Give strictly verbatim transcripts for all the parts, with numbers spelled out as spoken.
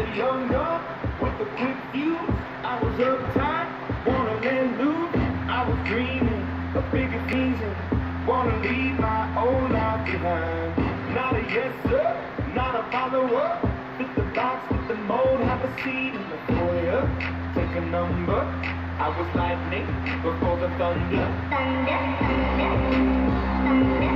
a young gun with a quick fuse. I was uptight, wanna let loose. I was dreaming of bigger things and wanna leave my old life behind. Not a yes sir, not a follower. Fit the box, fit the mold, have a seat in the foyer. Take a number. I was lightning before the thunder. Thunder, thunder, thunder,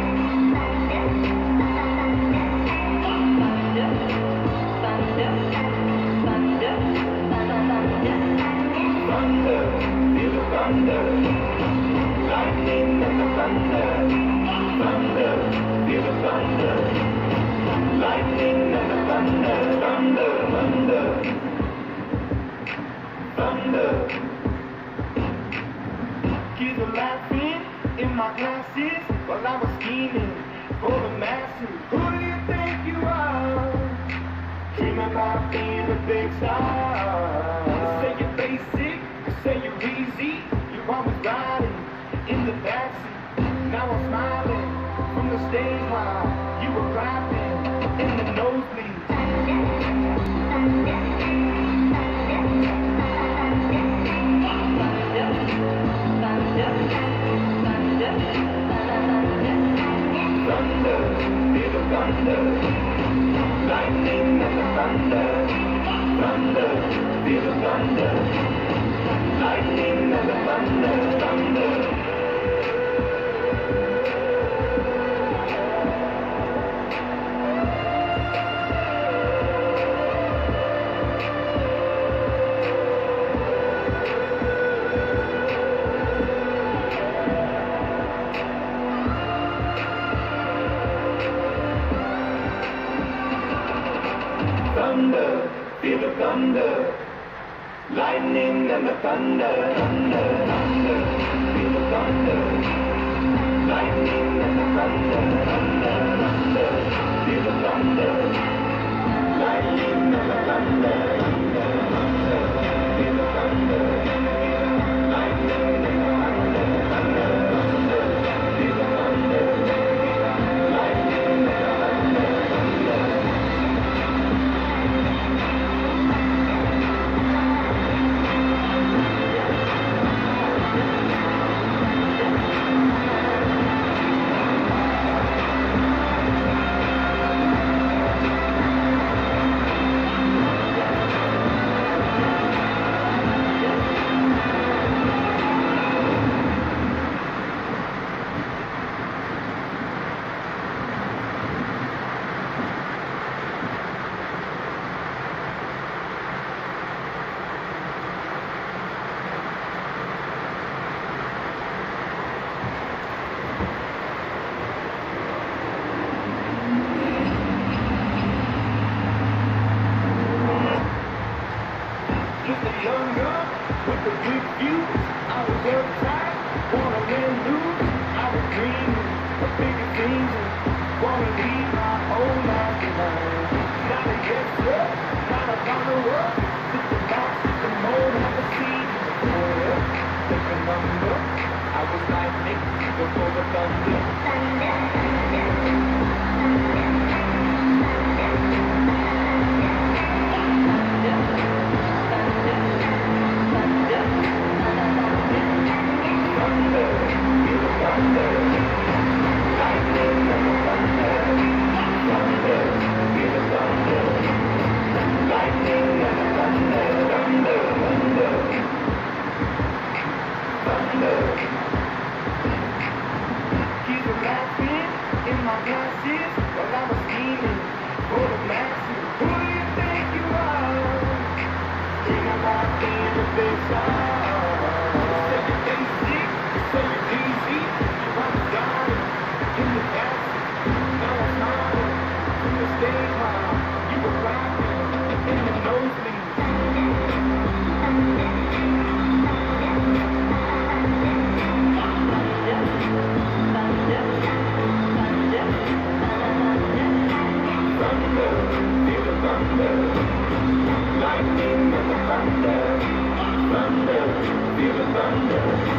thunder, feel the thunder, lightning and the thunder, thunder, feel the thunder, lightning and the thunder, thunder, thunder, thunder. Kids are laughing in my classes while I was scheming for the masses. Who do you think you are? Dream about being a big star. Say you're basic, say you're easy. You're always riding in the backseat. Now I'm smiling from the stage while you were clapping in the nosebleed. Thunder, feel the thunder, lightning and the thunder, thunder, feel the thunder, lightning and the thunder, thunder. Thunder, feel the thunder, lightning and the thunder, thunder, thunder, feel the thunder, lightning and the thunder, thunder, thunder, feel the thunder, lightning and the thunder, thunder, thunder, feel the thunder, lightning and the thunder, thunder, thunder, feel the thunder, lightning and the thunder, thunder. Just a young gun with a big fuse. I was uptight, wanna let loose. I was dreaming of bigger things and wanna leave my old life behind. Not a yes sir, not a follower. Fit the box, fit the mold, have a seat in the foyer. Take a number. I was lightning before the thunder. Thunder, thunder, thunder, glasses while I was scheming for the masses. Who do you think you are? Dream about being a big star. Say you're basic, say you're easy. You're on the garden in the backseat. Now I'm smiling from the stage while you were clapping in the nosebleed. Thunder, feel the thunder, lightning and the thunder, thunder, feel the thunder.